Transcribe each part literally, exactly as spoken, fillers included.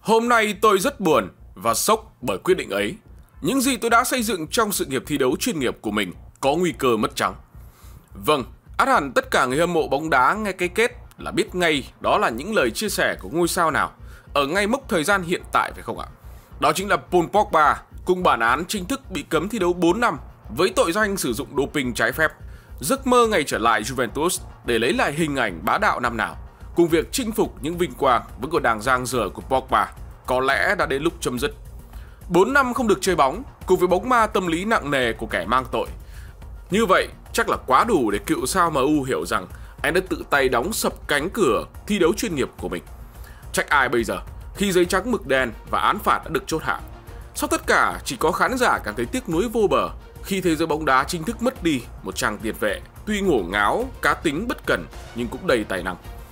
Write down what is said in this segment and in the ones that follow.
Hôm nay tôi rất buồn và sốc bởi quyết định ấy. Những gì tôi đã xây dựng trong sự nghiệp thi đấu chuyên nghiệp của mình có nguy cơ mất trắng. Vâng, ắt hẳn tất cả người hâm mộ bóng đá nghe cái kết là biết ngay đó là những lời chia sẻ của ngôi sao nào ở ngay mốc thời gian hiện tại, phải không ạ? Đó chính là Paul Pogba cùng bản án chính thức bị cấm thi đấu bốn năm với tội danh sử dụng doping trái phép. Giấc mơ ngày trở lại Juventus để lấy lại hình ảnh bá đạo năm nào, cùng việc chinh phục những vinh quang vẫn còn đang dang dở của Pogba, có lẽ đã đến lúc chấm dứt. bốn năm không được chơi bóng cùng với bóng ma tâm lý nặng nề của kẻ mang tội. Như vậy chắc là quá đủ để cựu sao em u hiểu rằng anh đã tự tay đóng sập cánh cửa thi đấu chuyên nghiệp của mình. Trách ai bây giờ khi giấy trắng mực đen và án phạt đã được chốt hạ? Sau tất cả chỉ có khán giả cảm thấy tiếc nuối vô bờ khi thế giới bóng đá chính thức mất đi một chàng tiền vệ tuy ngổ ngáo, cá tính bất cẩn nhưng cũng đầy tài năng.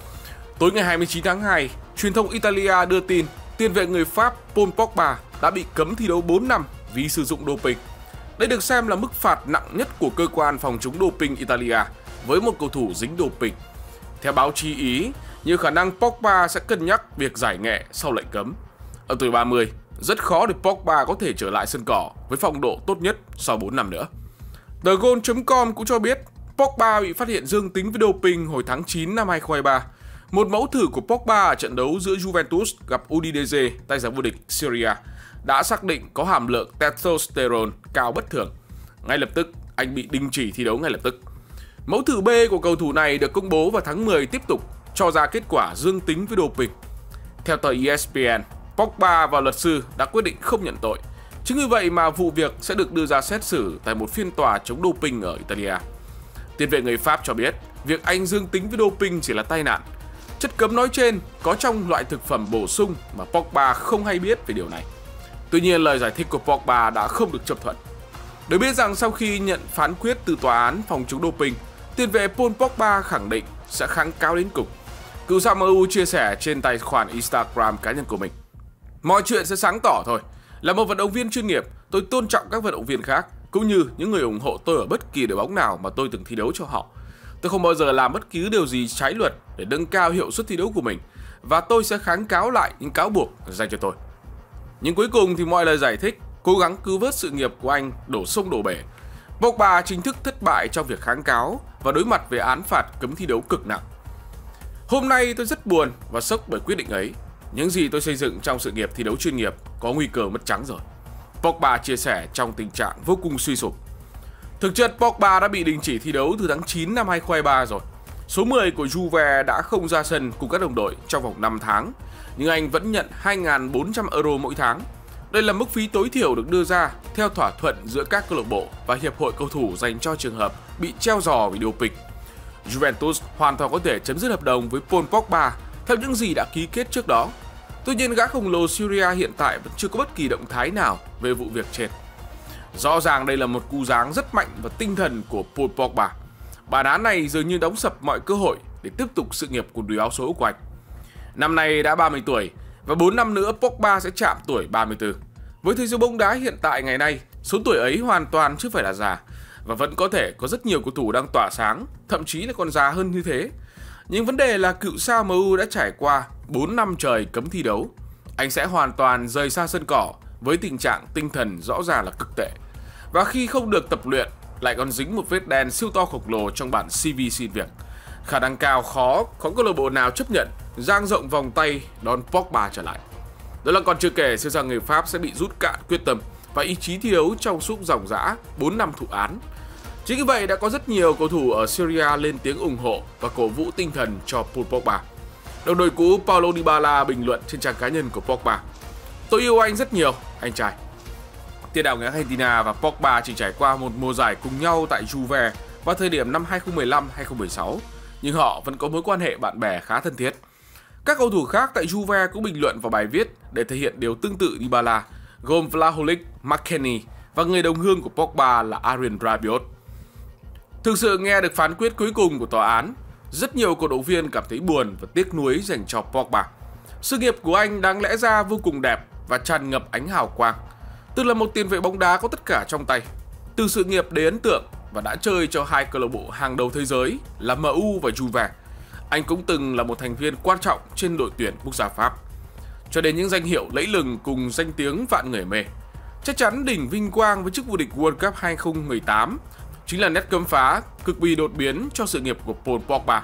Tối ngày hai mươi chín tháng hai, truyền thông Italia đưa tin tiền vệ người Pháp Paul Pogba đã bị cấm thi đấu bốn năm vì sử dụng doping. Đây được xem là mức phạt nặng nhất của cơ quan phòng chống doping Italia với một cầu thủ dính doping. Theo báo chí Ý, nhiều khả năng Pogba sẽ cân nhắc việc giải nghệ sau lệnh cấm. Ở tuổi ba mươi, rất khó để Pogba có thể trở lại sân cỏ với phong độ tốt nhất sau bốn năm nữa. The Goal chấm com cũng cho biết Pogba bị phát hiện dương tính với doping hồi tháng chín năm hai không hai ba. Một mẫu thử của Pogba ở trận đấu giữa Juventus gặp Udinese tay giải vô địch Serie A đã xác định có hàm lượng testosterone cao bất thường. Ngay lập tức, anh bị đình chỉ thi đấu ngay lập tức. Mẫu thử B của cầu thủ này được công bố vào tháng mười tiếp tục cho ra kết quả dương tính với doping. Theo tờ E S P N, Pogba và luật sư đã quyết định không nhận tội. Chính vì vậy mà vụ việc sẽ được đưa ra xét xử tại một phiên tòa chống doping ở Italia. Tiền vệ người Pháp cho biết việc anh dương tính với doping chỉ là tai nạn. Chất cấm nói trên có trong loại thực phẩm bổ sung mà Pogba không hay biết về điều này. Tuy nhiên, lời giải thích của Pogba đã không được chấp thuận. Được biết rằng sau khi nhận phán quyết từ tòa án phòng chống doping, tiền vệ Paul Pogba khẳng định sẽ kháng cáo đến cùng. Cựu sao em u chia sẻ trên tài khoản Instagram cá nhân của mình: mọi chuyện sẽ sáng tỏ thôi. Là một vận động viên chuyên nghiệp, tôi tôn trọng các vận động viên khác cũng như những người ủng hộ tôi ở bất kỳ đội bóng nào mà tôi từng thi đấu cho họ. Tôi không bao giờ làm bất cứ điều gì trái luật để nâng cao hiệu suất thi đấu của mình, và tôi sẽ kháng cáo lại những cáo buộc dành cho tôi. Nhưng cuối cùng thì mọi lời giải thích, cố gắng cứu vớt sự nghiệp của anh đổ sông đổ bể. Pogba chính thức thất bại trong việc kháng cáo và đối mặt với án phạt cấm thi đấu cực nặng. Hôm nay tôi rất buồn và sốc bởi quyết định ấy. Những gì tôi xây dựng trong sự nghiệp thi đấu chuyên nghiệp có nguy cơ mất trắng rồi. Pogba chia sẻ trong tình trạng vô cùng suy sụp. Thực chất Pogba đã bị đình chỉ thi đấu từ tháng chín năm hai không hai ba rồi. Số mười của Juve đã không ra sân cùng các đồng đội trong vòng năm tháng, nhưng anh vẫn nhận hai nghìn bốn trăm euro mỗi tháng. Đây là mức phí tối thiểu được đưa ra theo thỏa thuận giữa các câu lạc bộ và hiệp hội cầu thủ dành cho trường hợp bị treo giò vì doping. Juventus hoàn toàn có thể chấm dứt hợp đồng với Paul Pogba theo những gì đã ký kết trước đó. Tuy nhiên, gã khổng lồ Syria hiện tại vẫn chưa có bất kỳ động thái nào về vụ việc trên. Rõ ràng đây là một cú giáng rất mạnh vào tinh thần của Paul Pogba. Bản án này dường như đóng sập mọi cơ hội để tiếp tục sự nghiệp quần đùi áo số của anh. Năm nay đã ba mươi tuổi và bốn năm nữa Pogba sẽ chạm tuổi ba mươi tư. Với thế giới bóng đá hiện tại ngày nay, số tuổi ấy hoàn toàn chưa phải là già, và vẫn có thể có rất nhiều cầu thủ đang tỏa sáng, thậm chí là còn già hơn như thế. Nhưng vấn đề là cựu sao em u đã trải qua bốn năm trời cấm thi đấu. Anh sẽ hoàn toàn rời xa sân cỏ với tình trạng tinh thần rõ ràng là cực tệ. Và khi không được tập luyện, lại còn dính một vết đen siêu to khổng lồ trong bản xê vê xin việc. Khả năng cao khó có câu lạc bộ nào chấp nhận dang rộng vòng tay đón Pogba trở lại. Đó là còn chưa kể siêu sao người Pháp sẽ bị rút cạn quyết tâm và ý chí thi đấu trong suốt dòng dã bốn năm thụ án. Chính vì vậy đã có rất nhiều cầu thủ ở Syria lên tiếng ủng hộ và cổ vũ tinh thần cho Paul Pogba. Đồng đội cũ Paulo Dybala bình luận trên trang cá nhân của Pogba: tôi yêu anh rất nhiều, anh trai. Tiền đạo người Argentina và Pogba chỉ trải qua một mùa giải cùng nhau tại Juve vào thời điểm năm hai không một lăm hai không một sáu, nhưng họ vẫn có mối quan hệ bạn bè khá thân thiết. Các cầu thủ khác tại Juve cũng bình luận vào bài viết để thể hiện điều tương tự Dybala, gồm Vlahovic, McKennie và người đồng hương của Pogba là Adrien Rabiot. Thực sự nghe được phán quyết cuối cùng của tòa án, rất nhiều cổ động viên cảm thấy buồn và tiếc nuối dành cho Pogba. Sự nghiệp của anh đáng lẽ ra vô cùng đẹp và tràn ngập ánh hào quang. Từ là một tiền vệ bóng đá có tất cả trong tay, từ sự nghiệp đến ấn tượng và đã chơi cho hai câu lạc bộ hàng đầu thế giới là em u và Juve. Anh cũng từng là một thành viên quan trọng trên đội tuyển quốc gia Pháp. cho đến những danh hiệu lẫy lừng cùng danh tiếng vạn người mê. Chắc chắn đỉnh vinh quang với chức vô địch World Cup hai không một tám chính là nét cấm phá cực kỳ đột biến cho sự nghiệp của Paul Pogba.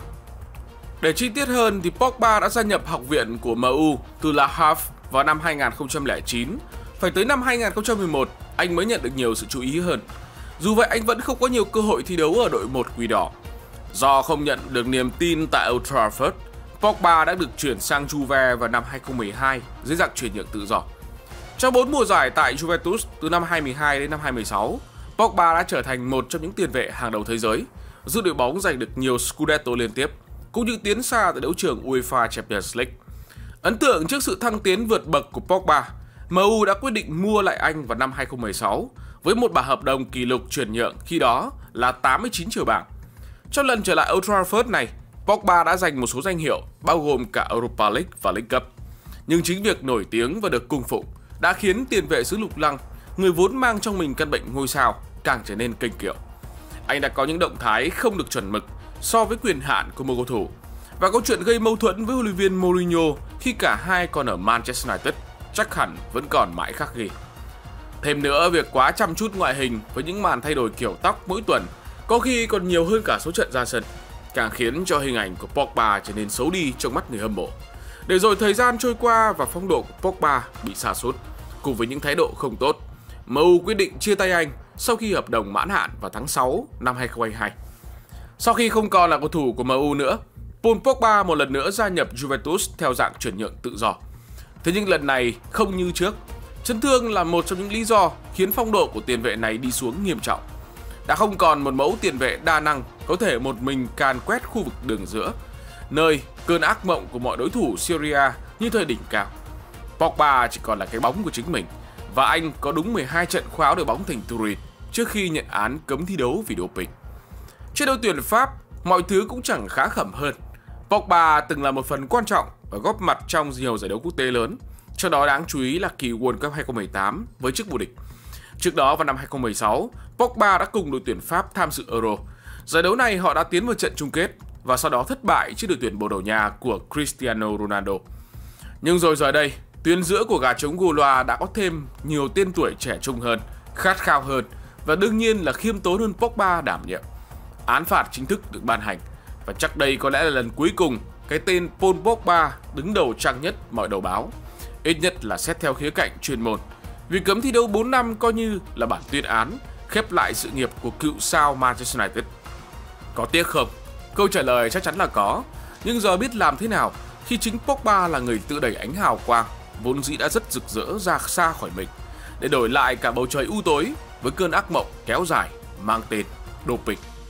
Để chi tiết hơn thì Pogba đã gia nhập học viện của em u từ La Havre vào năm hai nghìn không trăm lẻ chín. Phải tới năm hai nghìn không trăm mười một anh mới nhận được nhiều sự chú ý hơn. Dù vậy anh vẫn không có nhiều cơ hội thi đấu ở đội một Quỷ Đỏ. Do không nhận được niềm tin tại Old Trafford, Pogba đã được chuyển sang Juve vào năm hai không một hai dưới dạng chuyển nhượng tự do. Trong bốn mùa giải tại Juventus từ năm hai không một hai đến năm hai không một sáu, Pogba đã trở thành một trong những tiền vệ hàng đầu thế giới, giúp đội bóng giành được nhiều Scudetto liên tiếp, cũng như tiến xa tại đấu trường UEFA Champions League. Ấn tượng trước sự thăng tiến vượt bậc của Pogba, em u đã quyết định mua lại anh vào năm hai không một sáu với một bản hợp đồng kỷ lục chuyển nhượng khi đó là tám mươi chín triệu bảng. Trong lần trở lại Old Trafford này, Pogba đã giành một số danh hiệu bao gồm cả Europa League và League Cup. Nhưng chính việc nổi tiếng và được cung phụng đã khiến tiền vệ xứ Lục Lăng, người vốn mang trong mình căn bệnh ngôi sao, càng trở nên kênh kiệu. Anh đã có những động thái không được chuẩn mực so với quyền hạn của một cầu thủ, và câu chuyện gây mâu thuẫn với huấn luyện viên Mourinho khi cả hai còn ở Manchester United chắc hẳn vẫn còn mãi khắc ghi. Thêm nữa, việc quá chăm chút ngoại hình với những màn thay đổi kiểu tóc mỗi tuần có khi còn nhiều hơn cả số trận ra sân, càng khiến cho hình ảnh của Pogba trở nên xấu đi trong mắt người hâm mộ. Để rồi thời gian trôi qua và phong độ của Pogba bị sa sút, cùng với những thái độ không tốt, em u quyết định chia tay anh sau khi hợp đồng mãn hạn vào tháng sáu năm hai không hai hai. Sau khi không còn là cầu thủ của em u nữa, Paul Pogba một lần nữa gia nhập Juventus theo dạng chuyển nhượng tự do. Thế nhưng lần này không như trước, chấn thương là một trong những lý do khiến phong độ của tiền vệ này đi xuống nghiêm trọng. Đã không còn một mẫu tiền vệ đa năng có thể một mình càn quét khu vực đường giữa, nơi cơn ác mộng của mọi đối thủ Serie A như thời đỉnh cao. Pogba chỉ còn là cái bóng của chính mình, và anh có đúng mười hai trận khoác áo đội bóng thành Turin trước khi nhận án cấm thi đấu vì doping. Trên đội tuyển Pháp, mọi thứ cũng chẳng khá khẩm hơn. Pogba từng là một phần quan trọng và góp mặt trong nhiều giải đấu quốc tế lớn, trong đó đáng chú ý là kỳ World Cup hai không một tám với chức vô địch. Trước đó vào năm hai không một sáu, Pogba đã cùng đội tuyển Pháp tham dự Euro. Giải đấu này họ đã tiến vào trận chung kết và sau đó thất bại trước đội tuyển Bồ Đào Nha của Cristiano Ronaldo. Nhưng rồi giờ đây, tuyến giữa của gà trống Gaulois đã có thêm nhiều tên tuổi trẻ trung hơn, khát khao hơn và đương nhiên là khiêm tốn hơn Pogba đảm nhiệm. Án phạt chính thức được ban hành và chắc đây có lẽ là lần cuối cùng cái tên Paul Pogba đứng đầu trang nhất mọi đầu báo, ít nhất là xét theo khía cạnh chuyên môn. Việc cấm thi đấu bốn năm coi như là bản tuyên án khép lại sự nghiệp của cựu sao Manchester United. Có tiếc không? Câu trả lời chắc chắn là có, nhưng giờ biết làm thế nào khi chính Pogba là người tự đẩy ánh hào quang vốn dĩ đã rất rực rỡ ra xa khỏi mình, để đổi lại cả bầu trời u tối với cơn ác mộng kéo dài mang tên doping.